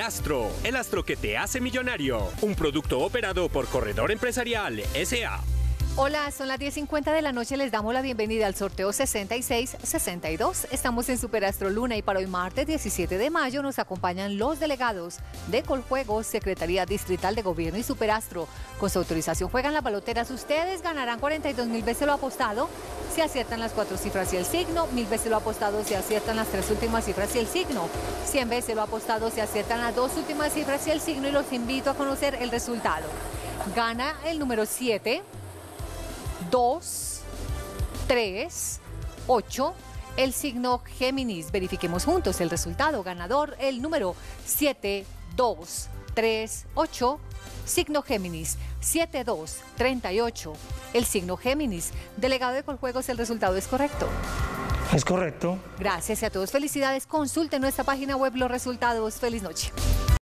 Superastro, el astro que te hace millonario. Un producto operado por Corredor Empresarial S.A. Hola, son las 10:50 de la noche, les damos la bienvenida al sorteo 6662. Estamos en Superastro Luna y para hoy martes 17 de mayo nos acompañan los delegados de Coljuegos, Secretaría Distrital de Gobierno y Superastro. Con su autorización juegan las baloteras. Ustedes ganarán 42.000 veces lo apostado si aciertan las 4 cifras y el signo, 1.000 veces lo apostado si aciertan las 3 últimas cifras y el signo, 100 veces lo apostado si aciertan las 2 últimas cifras y el signo, y los invito a conocer el resultado. Gana el número 7, 2, 3, 8, el signo Géminis. Verifiquemos juntos el resultado. Ganador, el número 7, 2, 3, 8, signo Géminis, 7, 2, 38, el signo Géminis. Delegado de Coljuegos, ¿el resultado es correcto? Es correcto. Gracias y a todos felicidades. Consulte nuestra página web los resultados. Feliz noche.